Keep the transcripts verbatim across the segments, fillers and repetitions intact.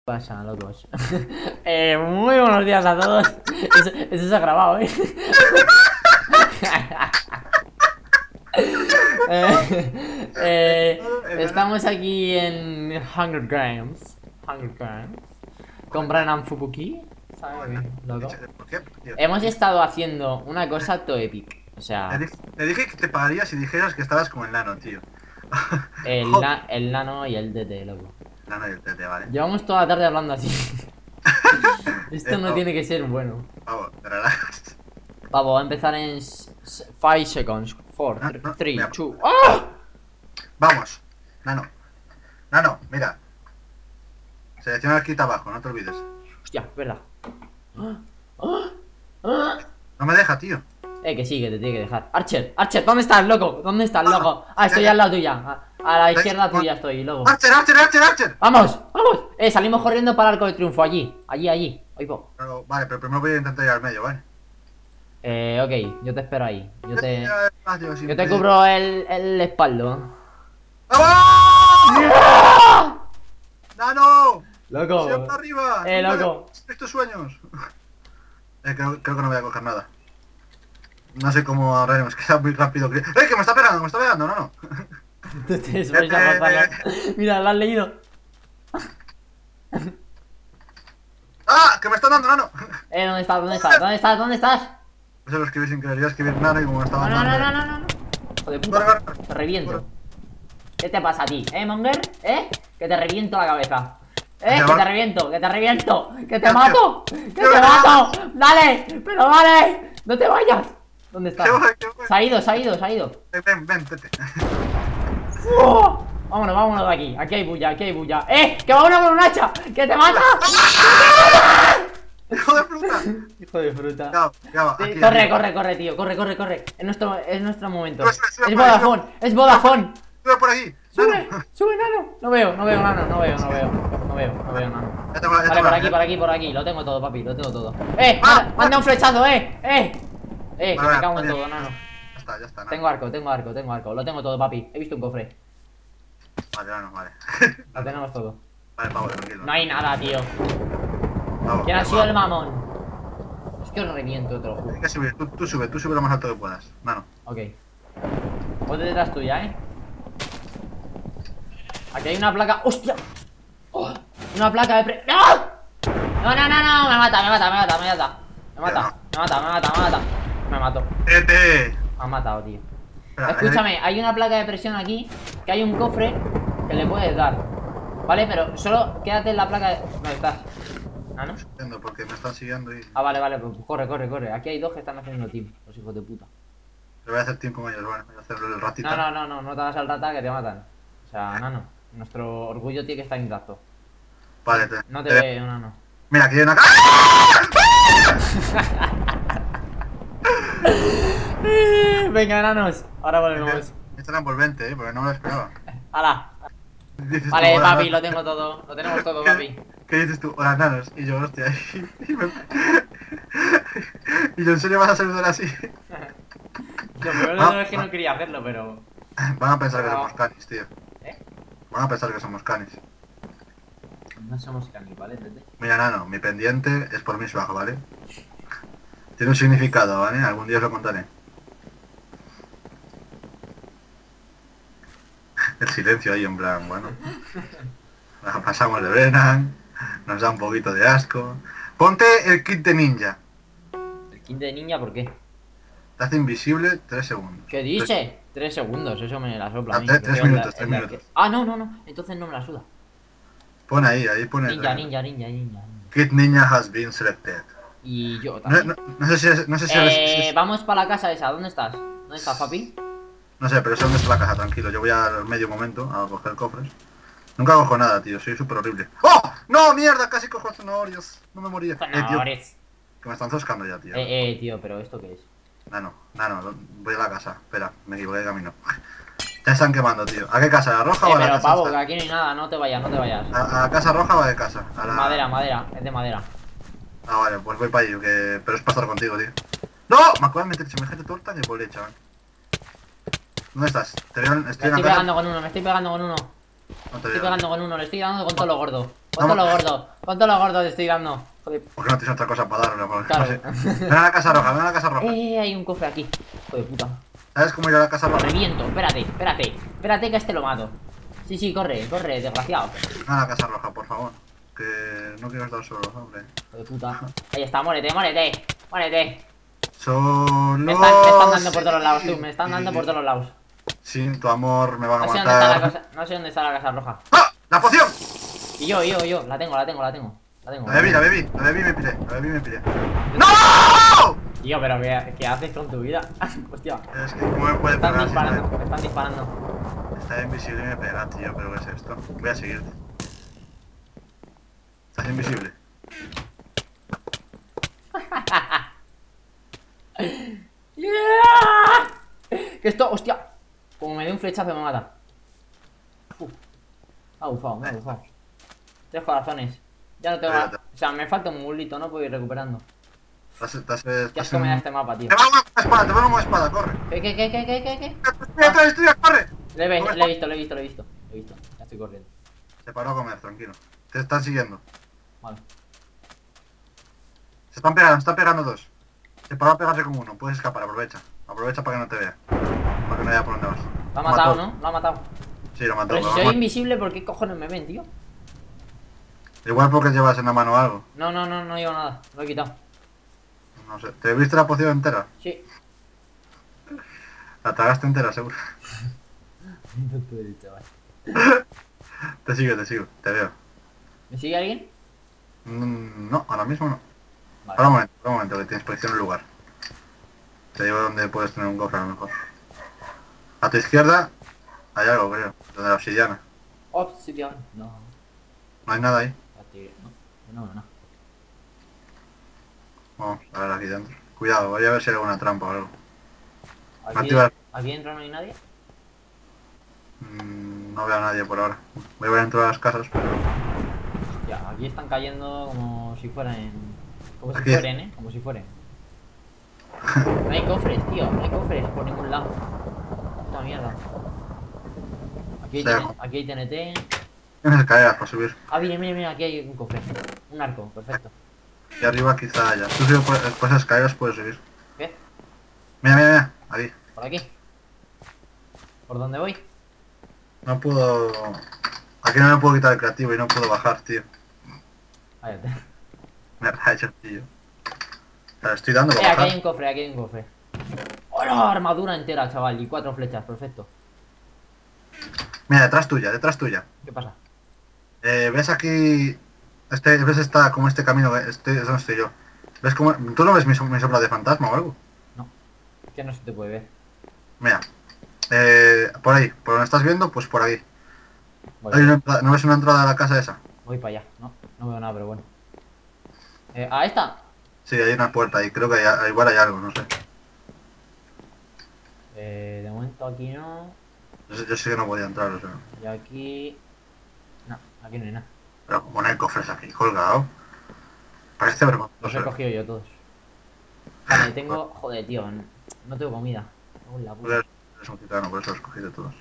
Pasa, locos. eh, muy buenos días a todos. Eso, eso se ha grabado, ¿eh? eh, eh, estamos aquí en Hunger Games. Hunger Games. Con Branham Fubuki. ¿Sabes? Loco. Hemos estado haciendo una cosa to epic. O sea. Te dije, te dije que te pagaría si dijeras que estabas como el nano, tío. El, na el nano y el D T, loco. Nano y el T T, vale. Llevamos toda la tarde hablando así. Esto no tiene que ser bueno. Vamos, te relajas. Vamos, va a empezar en five seconds. four, No, no, three, mira. two. ¡Ah! Vamos, nano. Nano, mira. Selecciona el kit abajo, no te olvides. Hostia, es verdad. ¡Ah! ¡Ah! ¡Ah! No me deja, tío. Eh, que sí, que te tiene que dejar. Archer, Archer, ¿dónde estás, loco? ¿Dónde estás, loco? Ah, estoy al lado tuya. A, a la izquierda tuya estoy, loco. Archer, Archer, Archer, Archer. ¡Vamos! ¡Vamos! Eh, salimos corriendo para el Arco de Triunfo. Allí, allí, allí. Ahí va. Pero, vale, pero primero voy a intentar ir al medio, ¿vale? Eh, ok, yo te espero ahí. Yo te. Adiós, Yo te cubro el, el espaldo. ¡Vamos! ¡Yeah! ¡Nano! Loco. ¡Siempre arriba! Eh, Nunca loco. de estos sueños. Eh, creo, creo que no voy a coger nada. No sé cómo ahorraremos, que sea muy rápido. ¡Eh, que me está pegando, me está pegando! No, no. Tú te vais a pasar. Mira, lo has leído. ¡Ah! ¡Que me están dando, nano! Eh, ¿dónde estás? ¿Dónde estás? ¿Dónde estás? ¿Dónde estás? Eso lo escribí sin querer, iba a escribir nano y como me No, estaban no, no, dando. no, no, no, no. Hijo de Corre, puta. corre. Te reviento. Corre. ¿Qué te pasa a ti? ¿Eh, Monger? ¿Eh? Que te reviento la cabeza. ¿Eh? Ya Que va. te reviento, que te reviento. Que te Ya, mato. tío. Que Ya te va. mato. Dale, pero dale. No te vayas. ¿Dónde estás? ¿Qué voy, qué voy? Se ha ido, se ha ido, se ha ido. Ven, ven, ven, tete. ¡Oh! Vámonos, vámonos de aquí. Aquí hay bulla, aquí hay bulla. ¡Eh! ¡Que va uno con un hacha! ¡Que te mata! ¡Hijo de fruta! Hijo de fruta. Ya, ya va, Sí, aquí, corre, aquí. corre, corre, tío. Corre, corre, corre. Es nuestro, es nuestro momento. Sube, sube, sube Es por ahí, Vodafone, es Vodafone. Sube por aquí. Sube, Nano. sube, nano. No veo, no veo, nano. No veo, no veo. No veo, no veo, nano. Ya te va, ya te Vale, va, por aquí, ya. por aquí, por aquí. Lo tengo todo, papi, lo tengo todo. ¡Eh! Ah, Manda, manda un flechazo, eh. ¡Eh! Eh, que Vale, me vale, cago en vale. todo, nano. Ya está, ya está, nano. Tengo arco, tengo arco, tengo arco. Lo tengo todo, papi. He visto un cofre. Vale, nano, vale. Lo tenemos todo. Vale, pavo, tranquilo. No hay nada, tío. Vamos, ¿Quién ha sido el vamos. mamón? Es que os reviento, te lo juro. Hay que subir, tú, tú sube, tú sube lo más alto que puedas. Nano. Ok. Ponte detrás tuya, eh. Aquí hay una placa. ¡Hostia! ¡Oh! Una placa de pre. ¡No! No, no, no, no. Me mata, me mata, me mata, me mata. Me mata, me mata, me mata, me mata. Me mató. ¡Tete! Me ha matado, tío. Espera, Escúchame, hay una placa de presión aquí. Que hay un cofre que le puedes dar. ¿Vale? Pero solo quédate en la placa de. ¿Dónde estás? ¿Ah, no? Entiendo, porque me están siguiendo y... Ah, vale, vale, pues corre, corre, corre. Aquí hay dos que están haciendo team, los hijos de puta. Le voy a hacer team con ellos, bueno. Voy a hacer el ratita. No, no, no, no, no te hagas al rata que te matan. O sea, nano, nuestro orgullo tiene que estar intacto. Vale, te... No te te- veo, nano. Mira, aquí hay una... Venga, nanos, ahora volvemos. Esto era envolvente, eh, porque no me lo esperaba. ¡Hala! Dices tú, Vale, hola, papi, nanos. lo tengo todo, lo tenemos todo, ¿Qué- papi. ¿Qué dices tú? Hola, nanos. Y yo, hostia, y, me- y yo, ¿en serio vas a saludar así? Lo peor de todo es que no quería hacerlo, pero... Van a pensar que No. somos canis, tío. ¿Eh? Van a pensar que somos canis. No somos caníbales, ¿vale? Mira, nano, mi pendiente es por mi bajo, ¿vale? Tiene un significado, ¿vale? Algún día os lo contaré. El silencio ahí en plan, bueno. La pasamos de Brennan, nos da un poquito de asco. Ponte el kit de ninja. ¿El kit de niña por qué? Te hace invisible tres segundos. ¿Qué dice? Tres segundos, eso me la sopla a Ah, mí. tres- que tres soy el minutos, de- tres el de- minutos. Ah, no, no, no, entonces no me la suda. Pon ahí, ahí pone... Ninja, ninja, ninja, ninja. ninja. Kit ninja has been selected. Y yo No, también. no, no sé si es... No sé si es- si Eh, es- vamos para la casa esa, ¿dónde estás? ¿Dónde estás, papi? No sé, pero eso no es la casa, tranquilo. Yo voy al medio momento a coger cofres. Nunca cojo nada, tío. Soy súper horrible. ¡Oh! ¡No, mierda! Casi cojo zanahorios. No me moría. Eh, tío, Zanahorias. que me están zoscando ya, tío. Eh, eh, tío, pero ¿esto qué es? Nano, nano, voy a la casa. Espera, me equivoqué de camino. Ya están quemando, tío. ¿A qué casa? ¿A la roja Eh, o a la pero casa? pavo, esta? que aquí no hay nada, no te vayas, no te vayas. ¿A, a la casa roja o a la casa? A la... Madera, madera, es de madera. Ah, vale, pues voy para allí, que... pero es para estar contigo, tío. ¡No! Me acabo de meter semejante torta de bolé, chaval. ¿Dónde estás? Te veo en... Me Estoy en estoy la casa. pegando con uno, me estoy pegando con uno. No te Me estoy veo. pegando con uno, le estoy dando con todo lo gordo. Con Vamos. todo lo gordo. ¿Cuánto la gordo te estoy dando? Joder. Porque no tienes otra cosa para darle. Porque Claro. no sé. Ven a la casa roja, ven a la casa roja. Eh, hay un cofre aquí. Joder, puta. ¿Sabes cómo ir a la casa Lo roja? reviento, espérate, espérate. Espérate que este lo mato. Sí, sí, corre, corre, desgraciado. Ven a la casa roja, por favor. Que no quiero estar solo, hombre. Joder, puta. Ahí está, muérete, muérete. Muérete. Solo. Me están, me están dando por todos los lados, tú. Me están dando por todos los lados. Sin tu amor me van a No sé dónde está la matar. casa, no sé dónde está la casa roja. ¡Ah! ¡La poción! Y yo, yo, yo, la tengo, la tengo, la tengo. La tengo. La bebí, la bebí, la bebí y me piré, la bebí y me piré. ¡No! Tío, pero ¿qué, qué haces con tu vida? Hostia. Es que cómo me Me puede están pegar si disparando, está, me están disparando. está invisible y me pega, tío, pero ¿qué es esto? Voy a seguirte. Estás invisible. Yeah. Que esto, hostia. Como me dé un flechazo me mata. Uf. Me ha bufado, me ha bufado. Tres corazones. Ya no tengo nada. O sea, me falta un mulito, no puedo ir recuperando. Estás, estás, Qué estás asco me da este mapa, tío. Te va una espada, te va una espada, corre. ¿Qué, qué, qué, qué, qué, qué, qué? Estoy atrás, estoy atrás, corre. Le, ve- Corre, le he visto, le he visto, le he visto. Le he visto, ya estoy corriendo. Se paró a comer, tranquilo. Te están siguiendo. Vale. Se están pegando, se están pegando dos. Se paró a pegarse con uno, puedes escapar, aprovecha. Aprovecha para que no te vea. Para que no vea por dónde vas. Lo ha matado, ¿no? Lo ha matado. Sí, lo mató. Pero si lo soy mató. invisible, ¿por qué cojones me ven, tío? Igual porque llevas en la mano algo. No, no, no, no llevo nada. Lo he quitado. No sé. ¿Te viste la poción entera? Sí. La tragaste entera, seguro. No te he dicho, vale. Te sigo, te sigo, te veo. ¿Me sigue alguien? Mm, no, ahora mismo no. Vale. Ahora un momento, ahora un momento, que tienes posición el lugar. Te digo dónde puedes tener un cofre a lo mejor. A tu izquierda hay algo, creo. Donde la obsidiana. Obsidian. No. No hay nada ahí. No, no, no. Vamos a ver aquí dentro. Cuidado, voy a ver si hay alguna trampa o algo. Aquí, Activa. aquí dentro no hay nadie. Mm, no veo a nadie por ahora. Voy a ver dentro de las casas, pero... Hostia, aquí están cayendo como si fueran. Como si Aquí. fueren, eh. Como si fueren. No hay cofres, tío. No hay cofres por ningún lado. Puta mierda. Aquí hay, O sea, TN aquí hay T N T. tienes escaleras para subir. Ah, mira, mira, mira, aquí hay un cofre. Un arco, perfecto. Y arriba quizá haya. Tú subes por, por esas escaleras puedes subir. ¿Qué? Mira, mira, mira. Ahí. ¿Por aquí? ¿Por dónde voy? No puedo... Aquí no me puedo quitar el creativo y no puedo bajar, tío. Váyate. Me rayo, tío. O sea, estoy dando Eh, para aquí hay bajar. un cofre, aquí hay un cofre. ¡Hola! Armadura entera, chaval. Y cuatro flechas, perfecto. Mira, detrás tuya, detrás tuya. ¿Qué pasa? Eh, ¿ves aquí... Este, ¿ves esta, como este camino? Este, es donde estoy yo. ¿Ves cómo... ¿Tú no ves mi, som- mi sombra de fantasma o algo? No. Que no se te puede ver. Mira. Eh, por ahí, por donde estás viendo, pues por ahí. Voy, Hay una entrada- ¿No ves una entrada a la casa esa? voy para allá. No, no veo nada, pero bueno. Eh, ¿a esta? Sí, hay una puerta y creo que hay- igual hay algo, no sé. Eh, de momento aquí no. Yo, sé- yo sé que no podía entrar, o sea. Y aquí... No, aquí no hay nada. Pero como no hay cofres aquí colgado. Parece Los he vergonzoso. cogido yo todos. Vale, tengo... Joder, tío. No, no tengo comida. Me cago en la Tú puta. eres, eres un titano, por eso los cogí de todos.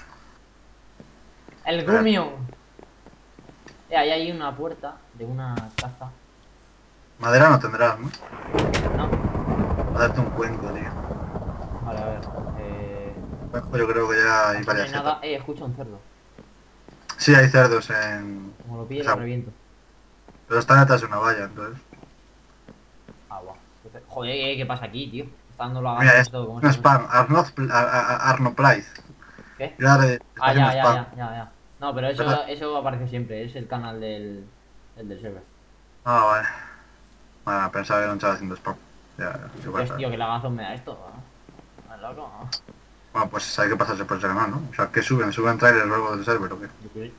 El Grumio. Eh, ahí hay una puerta de una casa. Madera no tendrás, ¿no? No. Va a darte un cuenco, tío. Vale, a ver. Eh... Cuenco yo creo que ya hay aquí no varias hay nada. setas. Eh, escucho un cerdo. Sí, hay cerdos en... Como lo pille, Esa- lo reviento. Pero están detrás de una valla, entonces... Ah, guau. Entonces- Joder, eh, ¿qué pasa aquí, tío? Está dando la Mira, gana es todo como un se- spam. Arnold, Pl- Ar- Ar- Arno Plythe. ¿Qué? Mira, de- está Ah, haciendo ya, ya, spam. ya, ya, ya. No, pero eso, Pero- eso aparece siempre. Es el canal del, el del server. Ah, vale. Bueno, pensaba que era un chaval haciendo spam. Ya, ya, igual, Pues, tío, que lagazón me da esto. ¿No? ¿Estás loco? Bueno, pues hay que pasarse por ese canal, ¿no? O sea, que suben? ¿Suben trailers luego del server o qué? Yo qué sé.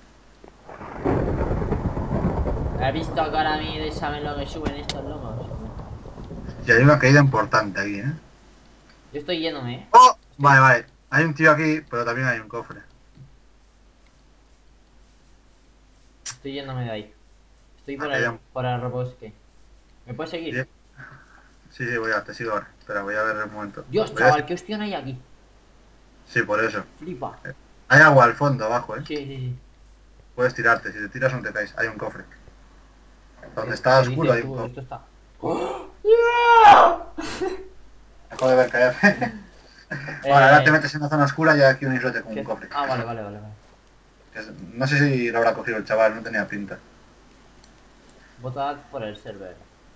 He visto que ahora a mí saben lo que suben estos locos. Y hay una caída importante aquí, ¿eh? Yo estoy yéndome, eh. ¡Oh! Vale, vale. Hay un tío aquí, pero también hay un cofre. Estoy yéndome de ahí. Estoy por Ah, el, ya. por el Robosque. ¿Me puedes seguir? Bien. Sí, sí, voy a, te sigo ahora. Espera, voy a ver el momento. Dios, Voy a- chaval, qué hostión hay aquí. Sí, por eso. Flipa. Hay agua al fondo, abajo, ¿eh? Sí, sí, sí. Puedes tirarte. Si te tiras no te caes. Hay un cofre. Donde está ¿Qué oscuro dices hay un tú? cofre. Esto está... ¡Oh! ¡Yeah! Dejo de ver caer. Eh, Bueno, ahora te metes en una zona oscura y hay aquí un islote con ¿qué? un cofre. Ah, vale, vale, vale, vale. Que es- No sé si lo habrá cogido el chaval, no tenía pinta. Votad por el server.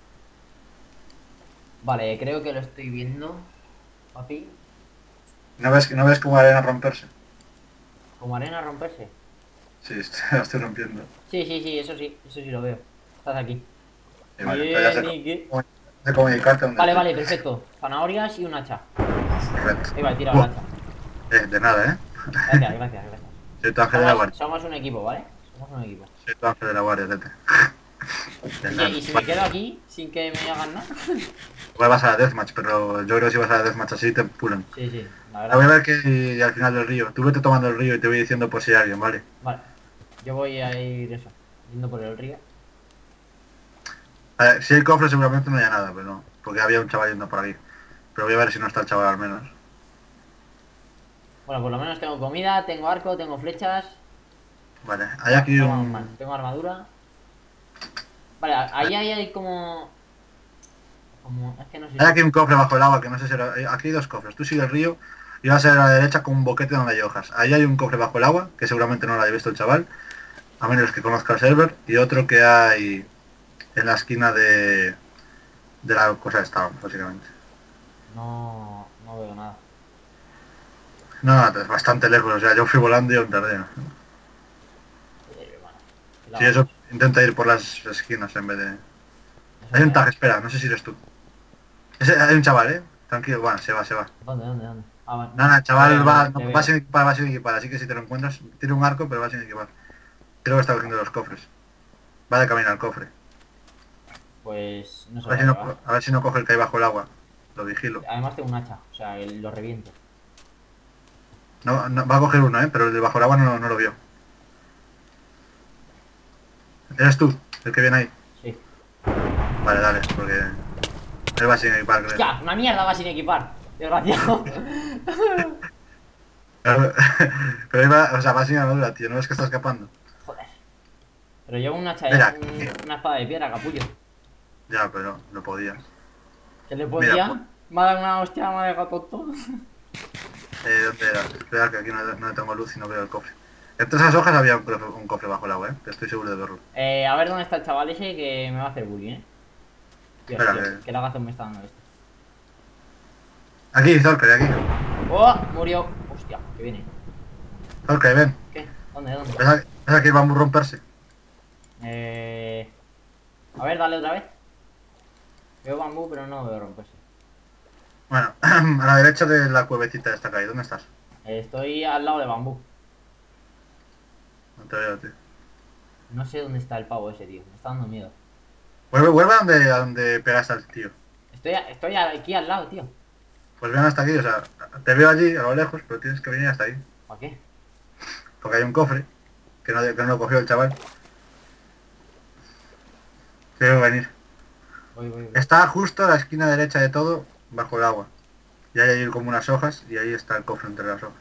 Vale, creo que lo estoy viendo. Papi. ¿No ves, ¿no ves cómo arena romperse? Como arena romperse. Sí, estoy, lo estoy rompiendo. Sí, sí, sí, eso sí, eso sí lo veo. Estás aquí. Y vale, entonces ya Bien, sé Iki. cómo, sé comunicarte dónde Vale, estoy. vale, perfecto. Zanahorias y un hacha. Correcto. Ahí va, he tirado el Uh, hacha. eh, de nada, ¿eh? Gracias, gracias, gracias. Soy tu ángel de la Somos, guardia. somos un equipo, ¿vale? Somos un equipo. Soy tu ángel de la guardia, tete. De ¿Y, nada. qué? ¿Y si me Vale, quedo aquí sin que me hagan nada? igual vas a la deathmatch, pero yo creo que si vas a la deathmatch así te pulen. Sí, sí, la Ahora voy a verdad. ver que al final del río. Tú vete tomando el río y te voy diciendo por si hay alguien, ¿vale? Vale. Yo voy a ir eso, yendo por el río. A ver, si hay cofre seguramente no haya nada, pero no. Porque había un chaval yendo por aquí. Pero voy a ver si no está el chaval al menos. Bueno, por lo menos tengo comida, tengo arco, tengo flechas. Vale, hay aquí No vamos mal. un... Tengo armadura. Vale, ahí ahí hay como... Como... Es que no sé Hay si... aquí un cofre bajo el agua que no sé si era... Aquí hay dos cofres. Tú sigue el río y vas a ir a la derecha con un boquete donde hay hojas. Ahí hay un cofre bajo el agua, que seguramente no lo haya visto el chaval, a menos que conozca el server. Y otro que hay en la esquina de... de la cosa de esta, básicamente. No... No veo nada. No, es bastante lejos. O sea, yo fui volando y aún tardé. ¿No? Eh, bueno, ¿qué le Sí, vamos a eso hacer? intenta ir por las esquinas en vez de... Eso Hay un me tag, da. espera, no sé si eres tú. Ese, hay un chaval, ¿eh? Tranquilo, bueno, se va, se va. ¿Dónde, dónde, dónde? Ah, vale. Nada, el Le chaval veo, le va, veo, no, le va veo. sin equipar, va sin equipar, así que si te lo encuentras, tiene un arco, pero va sin equipar. Creo que está cogiendo los cofres. Va de camino al cofre. Pues... No A se ver lo va si a no, llevar. a ver si no coge el que hay bajo el agua. Lo vigilo. Además tengo un hacha, o sea, el- lo reviento. No, no, va a coger uno, ¿eh? Pero el de bajo el agua no, no lo vio. Eres tú, el que viene ahí. Sí. Vale, dale, porque él va sin equipar, creo. ¡Hostia! ¡Una mierda va sin equipar! ¡Desgraciado! Pero iba, o sea, va sin armadura, tío. ¿No ves que está escapando? Joder. Pero llevo un hacha, Mira, un- una espada de piedra, capullo. ya, pero no podías. ¿Qué le Mira, pues, podía? Me ha dado una hostia, me ha dejado tonto. eh, ¿dónde era? Espera, que aquí no, no tengo luz y no veo el cofre. Entre esas hojas había un cofre, un cofre bajo el agua, ¿eh? Que estoy seguro de verlo. Eh, a ver dónde está el chaval ese que me va a hacer bullying, eh. Dios, Espera, Dios, que... qué lagazón me está dando esto. Aquí, Zorka, aquí. ¡Oh! Murió. Hostia, que viene. Zorka, ven. ¿Qué? ¿Dónde, dónde? ¿Ves aquí, ves aquí el bambú romperse? Eh... A ver, dale otra vez. Veo bambú, pero no veo romperse. Bueno, a la derecha de la cuevecita esta que hay. ¿Dónde estás? Eh, estoy al lado de bambú. No te veo, tío. No sé dónde está el pavo ese, tío. Me está dando miedo. Vuelve, vuelve a donde, a donde pegaste al tío. Estoy, a- estoy aquí al lado, tío. Pues ven hasta aquí, o sea, te veo allí, a lo lejos, pero tienes que venir hasta ahí. ¿Para qué? Porque hay un cofre, que no, que no lo cogió el chaval. Tengo que venir. Voy, voy, voy. Está justo a la esquina derecha de todo, bajo el agua. Y ahí hay como unas hojas, y ahí está el cofre entre las hojas.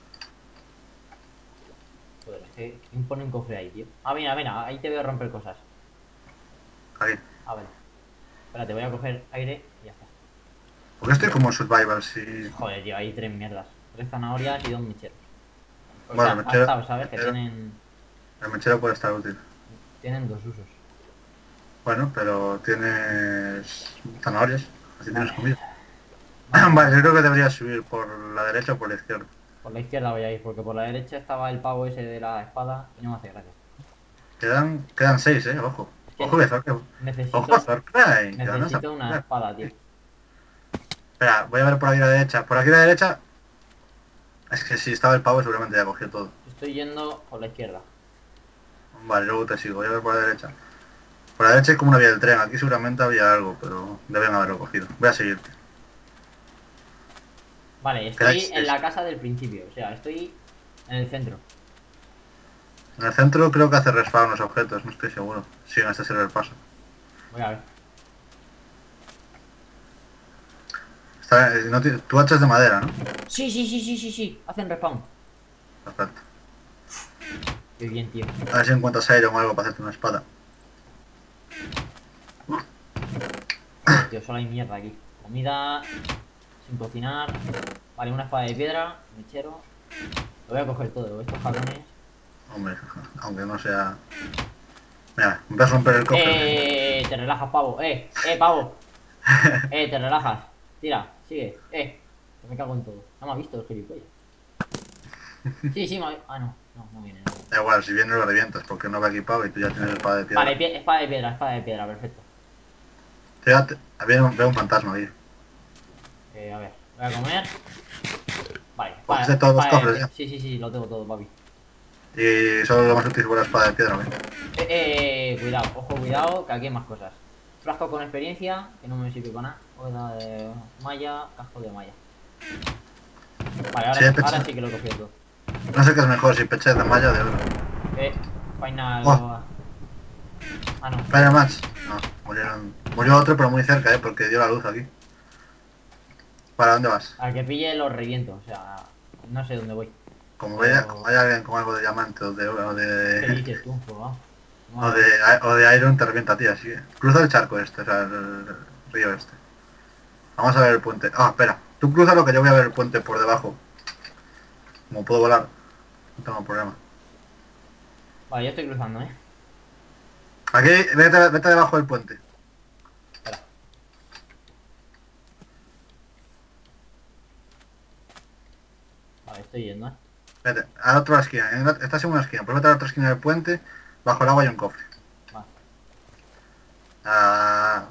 Joder, es que ¿quién pone un cofre ahí, tío? Ah, mira, mira, ahí te veo romper cosas. Aquí. Ah, vale. Espérate, voy a coger aire y ya está. Porque estoy como survival, si... Joder, tío, hay tres mierdas. Tres zanahorias y dos mecheros. O Bueno, sea, mechero- pastaos, ¿sabes? Que mechero. tienen, El mechero puede estar útil. tienen dos usos. Bueno, pero tienes zanahorias, así tienes Vale. comida. Vale. Vale, yo creo que deberías subir por la derecha o por la izquierda. Por la izquierda voy a ir, porque por la derecha estaba el pavo ese de la espada y no me hace gracia. Quedan, quedan seis, eh, ojo. Es que Ojo que Zorka. necesito, Ojo Zorka. y te van a necesito una sacar. espada, tío. Espera, voy a ver por aquí a la derecha. Por aquí a la derecha. Es que si estaba el pavo seguramente ya cogió todo. Estoy yendo por la izquierda. Vale, luego te sigo. Voy a ver por la derecha. Por la derecha hay como una vía del tren. Aquí seguramente había algo, pero deben haberlo cogido. Voy a seguirte. Vale, Quedáis estoy en seis. la casa del principio, o sea, estoy en el centro. En el centro creo que hace respawn los objetos, no estoy seguro. Sí, en este server pasa. Voy a ver. Está, eh, no tiene- tu hacha es de madera, ¿no? Sí, sí, sí, sí, sí, sí. Hacen respawn. Perfecto. Qué bien, tío. A ver si encuentras iron o algo para hacerte una espada. Joder, tío, solo hay mierda aquí. Comida sin cocinar. Vale, una espada de piedra, mechero. Lo voy a coger todo, estos cabrones. Hombre, aunque no sea... Mira, voy a romper el cofre. Eh, te relajas, pavo. Eh, eh, pavo. Eh, te relajas. Tira, sigue. Eh, que me cago en todo. No me ha visto el gilipollas. Sí, sí, me ha... Ah, no, no, no viene. No. Da igual, si viene lo revientas porque no va equipado y tú ya tienes espada de piedra. Vale, pie... espada de piedra, espada de piedra, perfecto. Fíjate, había un, veo un fantasma ahí. Eh, a ver, voy a comer. Vale, Pues de todos los cofres, ya. Sí, sí, sí, lo tengo todo, papi. Y solo lo más útil fue la espada de piedra, ¿ves? Eh, eh, cuidado, ojo, cuidado, que aquí hay más cosas. Frasco con experiencia, que no me sirve para nada. Hola de malla, casco de malla. Vale, ahora Sí, sí, peche. ahora sí que lo he cogido todo. No sé qué es mejor, si peche de malla o de oro. Eh, final. Oh. Ah, no. Fire Match. No, murieron. Murió otro pero muy cerca, eh, porque dio la luz aquí. ¿Para dónde vas? Al que pille lo reviento, o sea, no sé dónde voy. Como Pero- vaya, como haya alguien con algo de diamante o de oro o ¿Qué de... dices tú? Pues va. o de, o de iron te revienta a ti, así que... Cruza el charco este, o sea, el, el río este. Vamos a ver el puente. Ah, espera. Tú cruza lo que yo voy a ver el puente por debajo. Como puedo volar, no tengo problema. Vale, yo estoy cruzando, eh. Aquí, vete, vete debajo del puente. Espera. Vale, estoy yendo, eh. Vete, a la otra esquina. En la- estás en una esquina, pues vete a la otra esquina del puente. Bajo el agua hay un cofre. Vale. Ah,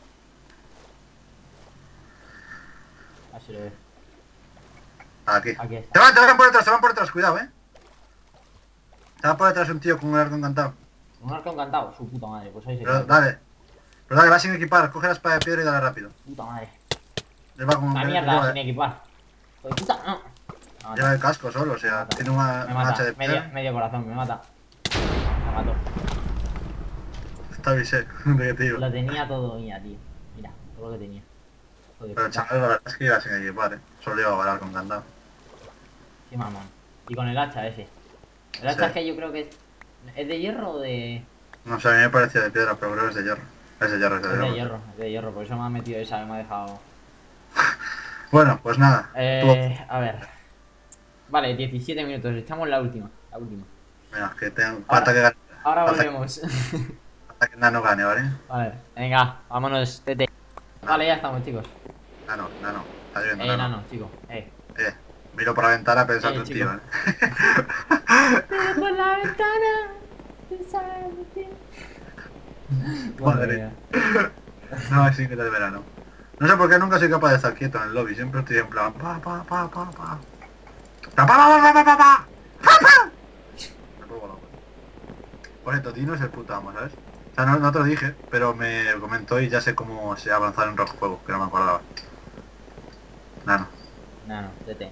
A ver si lo veo. aquí. Aquí está. Te van, te van por detrás, te van por detrás, cuidado, eh. Te va por detrás un tío con un arco encantado. Un arco encantado, su puta madre, pues ahí se Pero queda. dale. Pero dale, va sin equipar, coge la espada de piedra y dale rápido. Puta madre. Él va con La él- mierda, lleva, sin equipar. Joder, puta, no. Me mata, lleva el casco solo, o sea, mata. tiene una, me una hacha mata. de Medio, piedra. medio corazón, me mata. Me mató. Está avisé, de que te digo. Lo tenía todo mía, tío. Mira, todo lo que tenía. Joder, Pero el puta. chaval la verdad es que iba sin equipar, eh. Solo iba a volar con candado. Qué mamón. Y con el hacha ese. El hacha Sí. es que yo creo que es... ¿Es de hierro o de...? No sé, a mí me parecía de piedra, pero creo que es de hierro. Es de hierro, es de Es de hierro. hierro, es de hierro, por eso me ha metido esa, me ha dejado... Bueno, pues nada. Eh, a ver. Vale, diecisiete minutos, echamos la última, la última. Tú- Mira, que tengo... Ahora- Falta que gane. Ahora Falta- volvemos. Falta que Nano gane, ¿vale? Vale, venga, vámonos, tete. Vale, ya estamos, chicos. Nano, Nano. Está lloviendo, Eh, Nano. nano, chicos, eh. Eh, miro por la ventana pensando Eh, en ti, chico. ¿vale? Pero por la ventana, pensaba en ti. Madre. No, es increíble de verano. No sé por qué nunca soy capaz de estar quieto en el lobby. Siempre estoy en plan... Pa, pa, pa, pa, pa. Pa, pa, pa, pa, pa, pa, pa. Pa, pa. Me pongo loco. Por esto, Tino es el puto amo, ¿sabes? O sea, no, no te lo dije, pero me comentó y ya sé cómo se avanzar en rojo fuego, que no me acordaba. Nano. Nano, tete.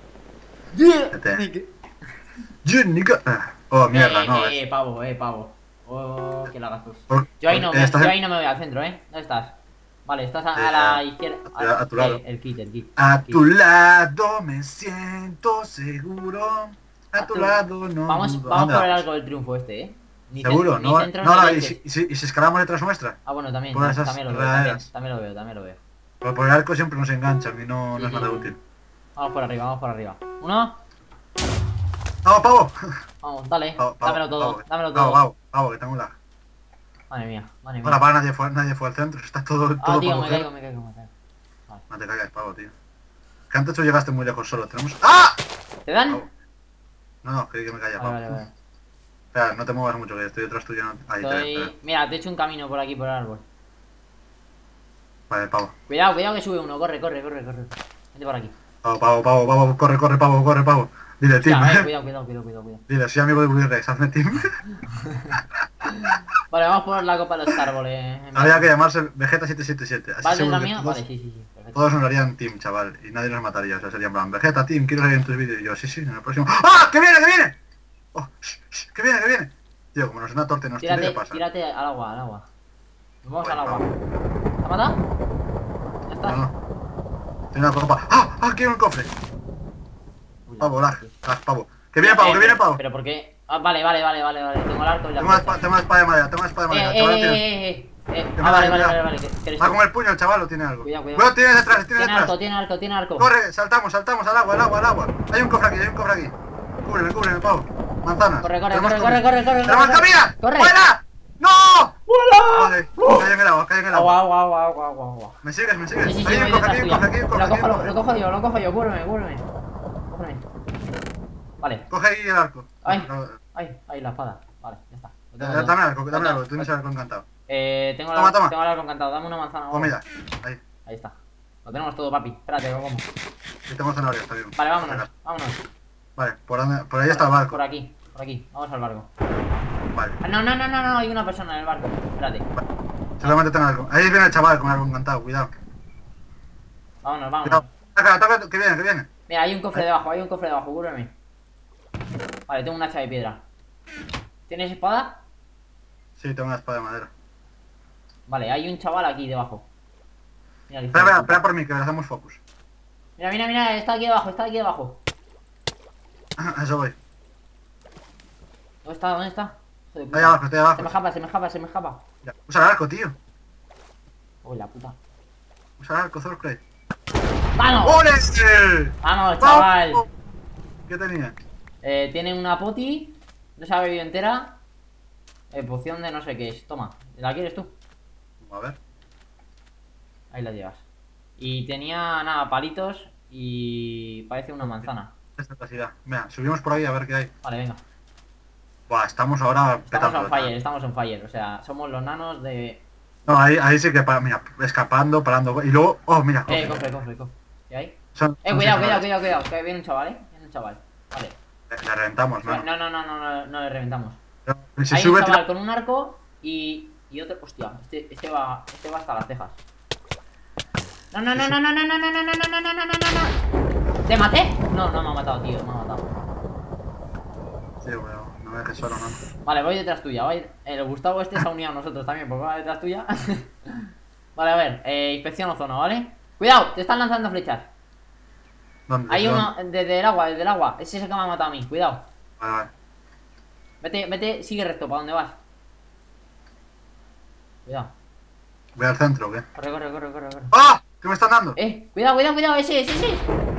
Tete. Jenica. Oh, mierda, eh, no. eh, es- pavo, eh, pavo. Oh, que la gastos. por- Yo ahí no, por- me, estás yo en- ahí no me voy al centro, ¿eh? ¿Dónde estás? Vale, estás a, Eh, a la a- izquierda. a- a tu lado. Eh, el kit, el kit. A el kit. tu lado me siento seguro. A A tu tu- lado no. Vamos, dudo. ¿A vamos dónde por el vamos? arco del triunfo este, ¿eh? Ni Seguro, cen- no. Ni centro No, ni no, y leches. si, y si- y si escalamos detrás nuestra. Ah, bueno, también, por esas también lo veo, también, regaderas. también lo veo, también lo veo. Por, por el arco siempre nos enganchan y no, Sí, no es sí, nada sí. útil. Vamos por arriba, vamos por arriba. Uno, ¡Vamos, pavo! vamos, dale, Pavo, pavo, dámelo todo, pavo, dámelo Pavo, todo. pavo, pavo, que tengo un lag. Madre mía, madre mía. Ahora, para, nadie fue, nadie fue al centro. Está todo, Ah, todo tío, para me coger. caigo, me caigo, me caigo. No te caigas, pavo, tío. Que antes tú llegaste muy lejos solo. Tenemos... ¡Ah! ¿Te dan? Pavo. No, no, creí que me caía, Vale, pavo. vale, vale. Espera, no te muevas mucho, que estoy detrás tuyo. No... Ahí te veo, te veo. Estoy... Mira, te he hecho un camino por aquí, por el árbol. Vale, pavo. Cuidado, cuidado que sube uno, corre, corre, corre, corre. Vente por aquí. Pavo, pavo, pavo, pavo, corre, corre, pavo, corre, pavo. Dile, team. Ya, eh, cuidado, cuidado, cuidado, cuidado, cuidado. Dile, soy amigo de Willy Rex, hazme team. Vale, vamos por la copa de los árboles. Habría que llamarse Vegeta siete siete siete. Así ¿Vas seguro detrás que mía? todos, Vale, sí, sí, sí. Perfecto. todos nos harían team, chaval. Y nadie nos mataría. O sea, sería en plan, Vegeta team, quiero salir en tus vídeos. Y yo, sí, sí, en el próximo. ¡Ah! ¡Que viene, que viene! ¡Oh! Shh, shh, ¡Que viene, que viene! Tío, como nos una torta y nos tire, ¿qué Tírate, pasa? tírate al agua, al agua. Nos vamos Bueno, al agua. ¿Te ha matado? Ya está. No, no. Tiene una copa. ¡Ah! ¡Ah! ¡Quiero un cofre! Uy, Pavo, la- lag, lag, pavo. ¡Que viene pavo, Eh, que viene pero- pavo! Pero ¿por qué? Ah, vale, vale, vale, vale, vale. Tengo el arco y la Tengo una flecha. espada, tengo una espada de madera, tengo una espada de Eh, madera. eh, chaval, tira. eh, eh, eh. Eh, Que ah, me vale, da, vale, me vale, da. vale. ¿Qué- qué eres Va tú? con el puño el chaval, lo tiene algo. Cuidado, cuidado. Cuidado, tiene detrás, tiene Tiene detrás. arco, tiene arco, tiene arco. Corre, saltamos, saltamos al agua, al agua, al agua. Hay un cofre aquí, hay un cofre aquí. Cúbreme, cúbreme, pavo. Manzanas. Corre, corre, Tenemos corre, comida. corre, corre, corre, ¡Tenemos corre. comida! Corre. ¡Fuera! ¡No! ¡Vuela! Vale, cayó en el agua, cayó en el Agua, agua. agua, agua, agua, agua. Me sigues, me sigues. Sí, sí, sí, Hay voy un cofre detrás aquí, un tuya. cofre aquí, un cofre Lo aquí, un cojo, lo, cofre. lo cojo yo, lo cojo yo, cúbreme, cúbreme. Cúbreme. Vale. Coge ahí el arco. Ay, No, ay, ahí, la espada. Vale, ya está. Lo tengo eh, todo. Dame el arco, Lo dame el tengo. arco, tienes el arco encantado. Eh, tengo, Toma, la, toma. tengo el arco encantado, dame una manzana. Pues mira, ahí. Ahí está. Lo tenemos todo, papi. Espérate, lo como. Y tengo zanahorias también. Vale, vámonos, vámonos. Vale, por, donde- por ahí está el barco. Por aquí, por aquí. Vamos al barco. Vale. Ah, no, no, no, no, no, hay una persona en el barco. Espérate. Seguramente tengo algo. Ahí viene el chaval con algo encantado, cuidado. Vámonos, vámonos. Cuidado. Ataca, ataca, que viene, que viene. Mira, hay un cofre debajo, hay un cofre debajo, cúbreme. Vale, tengo un hacha de piedra. ¿Tienes espada? Sí, tengo una espada de madera. Vale, hay un chaval aquí debajo. Mira, que Espera, espera, espera por mí, que le hacemos focus. Mira, mira, mira, está aquí debajo, está aquí debajo. A eso voy. ¿Dónde está? ¿Dónde está? Hijo de puta. Ahí abajo, estoy Se me abajo. escapa, se me escapa, se me escapa. Ya. Usa el arco, tío. Uy, la puta. Usa el arco, Zorcray. ¡Vamos! ¡Ole! ¡Vamos, chaval! ¿Qué tenía? Eh, tiene una poti. No se ha bebido entera. Eh, poción de no sé qué es. Toma, ¿la quieres tú? A ver. Ahí la llevas. Y tenía, nada, palitos y parece una manzana. Esta casidad. Mira, subimos por ahí a ver qué hay. Vale, venga. Buah, estamos ahora Estamos petando. on fire, estamos on fire. O sea, somos los nanos de... No, ahí, ahí sí que, para, mira, escapando, parando. Y luego, oh, mira, Eh, cofre. cofre, cofre, cofre. ¿Qué hay? Son- Eh, son cuidado, seis cuidado, horas. cuidado, cuidado. Que viene un chaval, eh. Viene un chaval. Vale. Le, le reventamos, No, ¿no? no, no, no, no, no, no le reventamos. Pero si Hay sube, un chaval tira- con un arco y... Y otro... Hostia, este, este va... Este va hasta las cejas. No, no, no, no, no, no, no, no, no, no, no, no, no, no, no. ¿Te maté? No, no me ha matado, tío, me ha matado. Sí, bueno, no me dejes solo, no. Vale, voy detrás tuya. Voy... El Gustavo este se ha unido a nosotros también, porque va detrás tuya. Vale, a ver, eh, inspección ozono, ¿vale? Cuidado, te están lanzando flechas. ¿Dónde? Hay ¿Dónde? uno desde el agua, desde el agua. Ese es el que me ha matado a mí, cuidado. Vale, vale. Vete, vete, sigue recto, ¿para dónde vas? Cuidado. ¿Voy al centro o qué? Corre, corre, corre, corre, corre. ¡Ah! ¿Qué me están dando? Eh, cuidado, cuidado, cuidado, ese, ese, ese.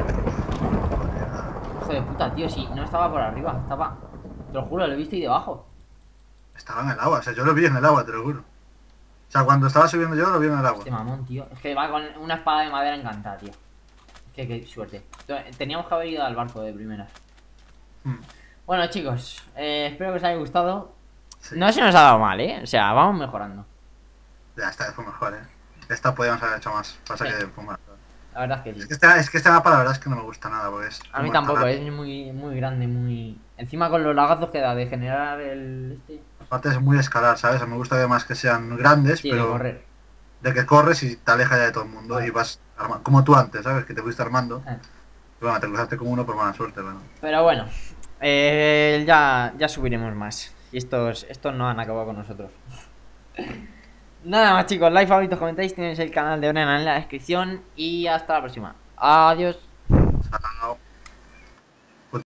Hijo de puta, tío, si no estaba por arriba, estaba... Te lo juro, lo he visto ahí debajo. Estaba en el agua, o sea, yo lo vi en el agua, te lo juro. O sea, cuando estaba subiendo yo lo vi en el agua. Este mamón, tío. Es que va con una espada de madera encantada, tío. Es que qué suerte. Teníamos que haber ido al barco de primeras. Hmm. Bueno, chicos, eh, espero que os haya gustado. Sí. No se nos ha dado mal, ¿eh? O sea, vamos mejorando. Ya, esta vez fue mejor, eh. Esta podíamos haber hecho más. Pasa Sí. que fue más. La verdad es que Es sí. que este, es que este mapa la verdad es que no me gusta nada, porque es... A mí como tampoco, tan- es muy, muy grande, muy... Encima con los lagazos que da de generar el... Este... Aparte es muy escalar, ¿sabes? Me gusta además que sean grandes, Sí, de pero... correr. De que corres y te alejas ya de todo el mundo Vale. y vas armando. Como tú antes, ¿sabes? Que te fuiste armando. Eh. Y bueno, te cruzaste con uno por mala suerte, bueno. Pero bueno, eh, ya, ya subiremos más. Y estos, estos no han acabado con nosotros. Nada más, chicos, like, favoritos, comentáis, tenéis el canal de Orena en la descripción y hasta la próxima. Adiós.